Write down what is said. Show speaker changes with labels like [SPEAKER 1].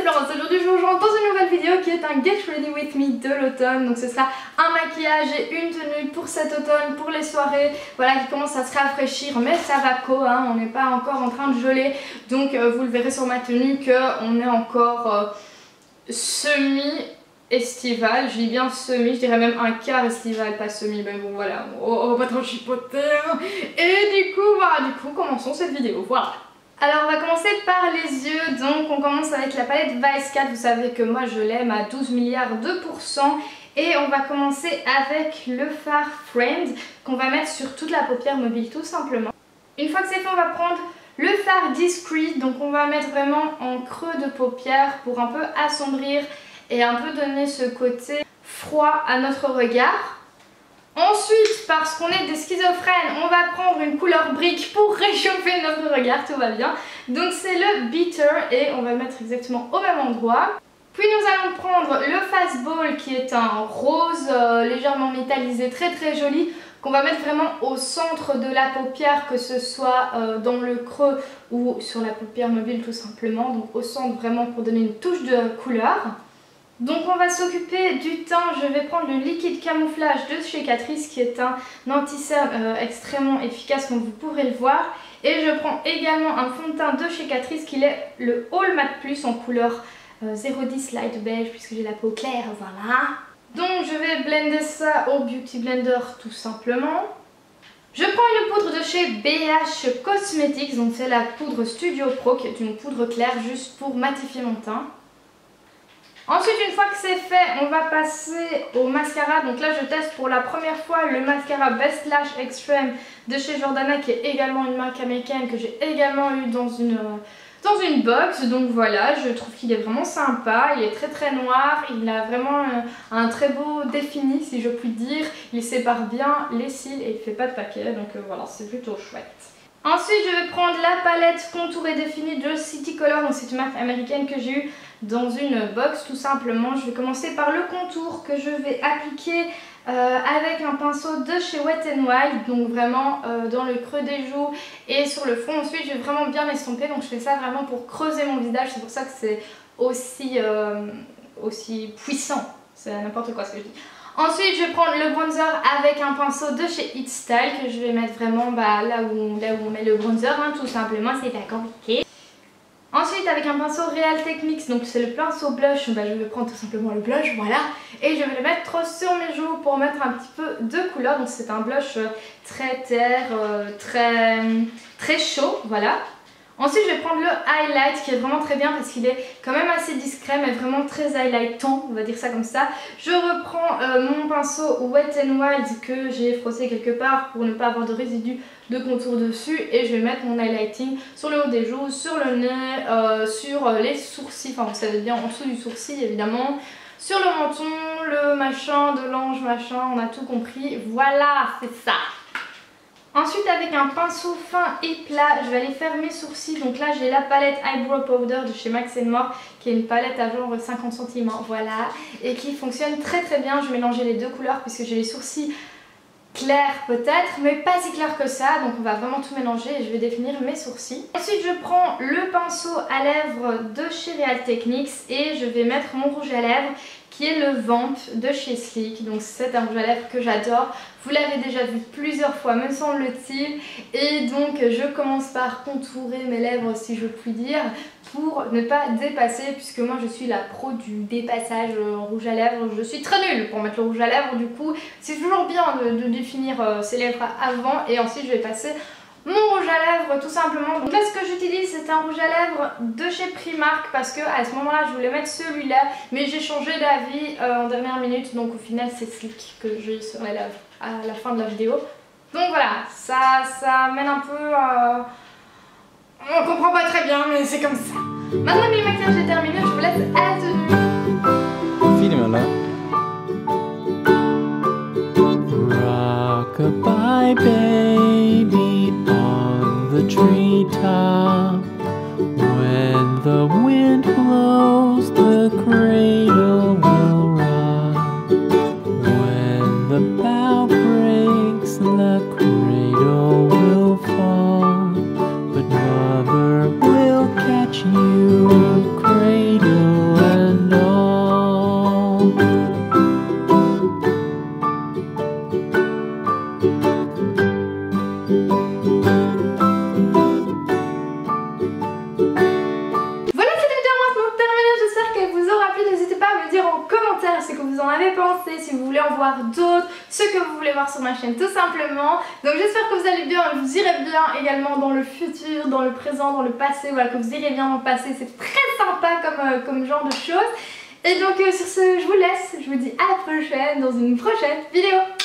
[SPEAKER 1] Florence, aujourd'hui je vous rejoins dans une nouvelle vidéo qui est un Get Ready With Me de l'automne. Donc ce sera un maquillage et une tenue pour cet automne, pour les soirées, voilà, qui commence à se rafraîchir, mais ça va quoi, hein, on n'est pas encore en train de geler. Donc vous le verrez sur ma tenue qu'on est encore semi-estival, je dis bien semi, je dirais même un quart estival, pas semi, mais bon voilà, on va pas trop chipoter. Hein. Et du coup, commençons cette vidéo, voilà. Alors on va commencer par les yeux, donc on commence avec la palette Vice 4, vous savez que moi je l'aime à 12 milliards de pourcents. Et on va commencer avec le fard Friend qu'on va mettre sur toute la paupière mobile tout simplement. Une fois que c'est fait, on va prendre le fard Discreet, donc on va mettre vraiment en creux de paupière pour un peu assombrir et un peu donner ce côté froid à notre regard. Ensuite, parce qu'on est des schizophrènes, on va prendre une couleur brique pour réchauffer notre regard, tout va bien. Donc c'est le Bitter et on va le mettre exactement au même endroit. Puis nous allons prendre le Fastball qui est un rose légèrement métallisé, très très joli, qu'on va mettre vraiment au centre de la paupière, que ce soit dans le creux ou sur la paupière mobile tout simplement. Donc au centre vraiment pour donner une touche de couleur. Donc on va s'occuper du teint, je vais prendre le liquide camouflage de chez Catrice qui est un anti-cerne extrêmement efficace comme vous pourrez le voir. Et je prends également un fond de teint de chez Catrice qui est le All Matte Plus en couleur 010 Light Beige puisque j'ai la peau claire, voilà. Donc je vais blender ça au Beauty Blender tout simplement. Je prends une poudre de chez BH Cosmetics, donc c'est la poudre Studio Pro qui est une poudre claire juste pour matifier mon teint. Ensuite, une fois que c'est fait, on va passer au mascara. Donc là, je teste pour la première fois le mascara Best Lash Extreme de chez Jordana, qui est également une marque américaine que j'ai également eu dans une box. Donc voilà, je trouve qu'il est vraiment sympa. Il est très très noir. Il a vraiment un très beau défini, si je puis dire. Il sépare bien les cils et il fait pas de paquet. Donc voilà, c'est plutôt chouette. Ensuite, je vais prendre la palette Contour et Défini de City Color. Donc c'est une marque américaine que j'ai eue dans une box tout simplement. Je vais commencer par le contour que je vais appliquer avec un pinceau de chez Wet n Wild, donc vraiment dans le creux des joues et sur le front. Ensuite je vais vraiment bien l'estomper, donc je fais ça vraiment pour creuser mon visage, c'est pour ça que c'est aussi puissant, c'est n'importe quoi ce que je dis. Ensuite je vais prendre le bronzer avec un pinceau de chez It Style que je vais mettre vraiment là où on met le bronzer, hein, tout simplement, c'est pas compliqué. Ensuite avec un pinceau Real Techniques, donc c'est le pinceau blush, je vais prendre tout simplement le blush, voilà. Et je vais le mettre sur mes joues pour mettre un petit peu de couleur, donc c'est un blush très terre, très chaud, voilà. Ensuite je vais prendre le highlight qui est vraiment très bien parce qu'il est quand même assez discret mais vraiment très highlightant, on va dire ça comme ça. Je reprends mon pinceau Wet n Wild que j'ai froissé quelque part pour ne pas avoir de résidus de contour dessus et je vais mettre mon highlighting sur le haut des joues, sur le nez, sur les sourcils, enfin vous savez bien en dessous du sourcil évidemment, sur le menton, le machin de l'ange machin, on a tout compris, voilà c'est ça. Ensuite avec un pinceau fin et plat, je vais aller faire mes sourcils. Donc là j'ai la palette Eyebrow Powder de chez Max More qui est une palette à genre 50 cm, voilà. Et qui fonctionne très très bien, je vais mélanger les deux couleurs puisque j'ai les sourcils clairs peut-être, mais pas si clairs que ça. Donc on va vraiment tout mélanger et je vais définir mes sourcils. Ensuite je prends le pinceau à lèvres de chez Real Techniques et je vais mettre mon rouge à lèvres qui est le Vamp de chez Sleek. Donc c'est un rouge à lèvres que j'adore. Vous l'avez déjà vu plusieurs fois me semble-t-il. Et donc je commence par contourer mes lèvres si je puis dire pour ne pas dépasser puisque moi je suis la pro du dépassage rouge à lèvres. Je suis très nulle pour mettre le rouge à lèvres, du coup c'est toujours bien de définir ses lèvres avant et ensuite je vais passer mon rouge à lèvres tout simplement. Donc là ce que j'utilise c'est un rouge à lèvres de chez Primark parce que à ce moment là je voulais mettre celui-là mais j'ai changé d'avis en dernière minute, donc au final c'est Sleek que j'ai sur les lèvres à la fin de la vidéo. Donc voilà, ça mène un peu on comprend pas très bien mais c'est comme ça. Maintenant que le maquillage est terminé, je vous laisse à la tenue.
[SPEAKER 2] Filme-la. Rock-a-bye baby on the treetop. When the wind blows, the cradle will rock. When the bough breaks, the cradle will fall. But mother will catch you, cradle
[SPEAKER 1] ce que vous en avez pensé, si vous voulez en voir d'autres, ce que vous voulez voir sur ma chaîne tout simplement. Donc j'espère que vous allez bien, vous irez bien également dans le futur, dans le présent, dans le passé, voilà, que vous irez bien dans le passé, c'est très sympa comme genre de choses. Et donc sur ce, je vous laisse, je vous dis à la prochaine dans une prochaine vidéo.